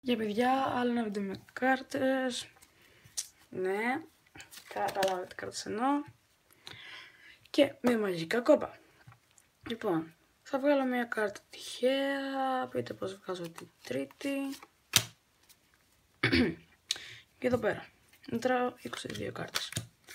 Για παιδιά, άλλο ένα βίντεο με κάρτες. Ναι, καταλάβετε κάρτες εννοώ. Και με μαγικά κόμπα. Λοιπόν, θα βγάλω μια κάρτα τυχαία. Πείτε πως βγάζω την τρίτη. Και εδώ πέρα μετράω 22 κάρτες.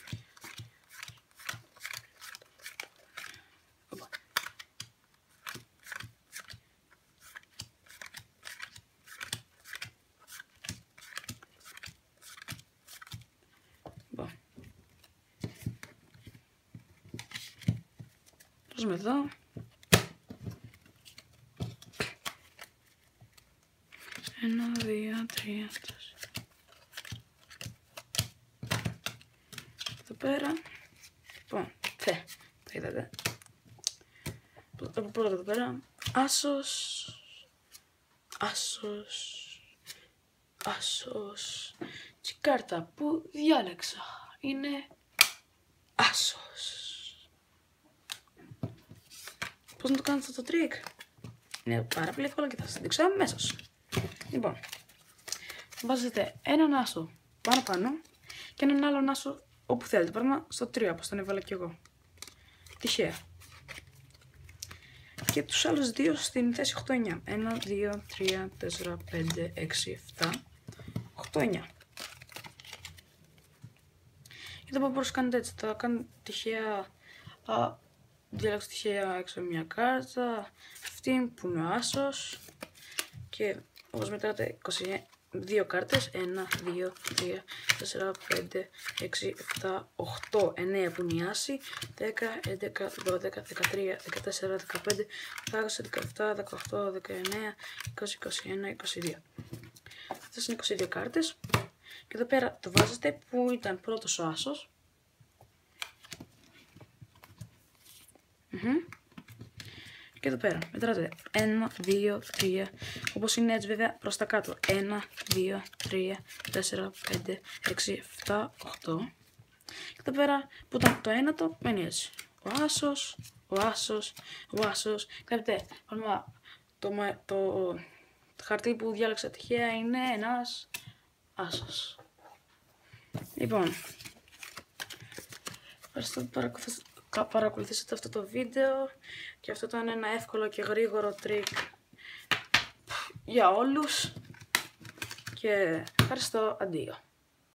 Βάζουμε εδώ. Ένα, δύο, τρία, τέσσερα. Εδώ πέρα. Λοιπόν, τα είδατε. Πρώτα εδώ πέρα. Άσος. Και η κάρτα που διάλεξα είναι άσος. Πώς να το κάνετε αυτό το τρίκ? Είναι πάρα πολύ εύκολο και θα σας δείξω αμέσως. Λοιπόν, βάζετε έναν άσο πάνω και έναν άλλον άσο όπου θέλετε. Παράδειγμα στο 3, όπως τον έβαλα κι εγώ. Τυχαία. Και τους άλλους δύο στην θέση 8-9. 1, 2, 3, 4, 5, 6, 7, 8, 9. Και εδώ πώς κάνετε έτσι. Θα κάνετε τυχαία. Διάλεξα τυχαία έξω μια κάρτα. Αυτή που είναι ο άσος. Και όπως μετράτε 22 κάρτες. 1, 2, 3, 4, 5, 6, 7, 8, 9 που είναι η άση. 10, 11, 12, 13, 14, 15, 16, 17, 18, 19, 20, 21, 22. Αυτές είναι 22 κάρτες. Και εδώ πέρα το βάζετε που ήταν πρώτος ο άσος. Και εδώ πέρα μετράτε 1, 2, 3, όπως είναι έτσι βέβαια προς τα κάτω. 1, 2, 3, 4, 5, 6, 7, 8. Και εδώ πέρα που ήταν το ένατο μένει έτσι. Ο άσος. Βλέπετε, το χαρτί που διάλεξα τυχαία είναι ένας άσος. Λοιπόν, ευχαριστώ που παρακολουθήσατε αυτό το βίντεο και αυτό ήταν ένα εύκολο και γρήγορο τρίκ για όλους και ευχαριστώ, αντίο.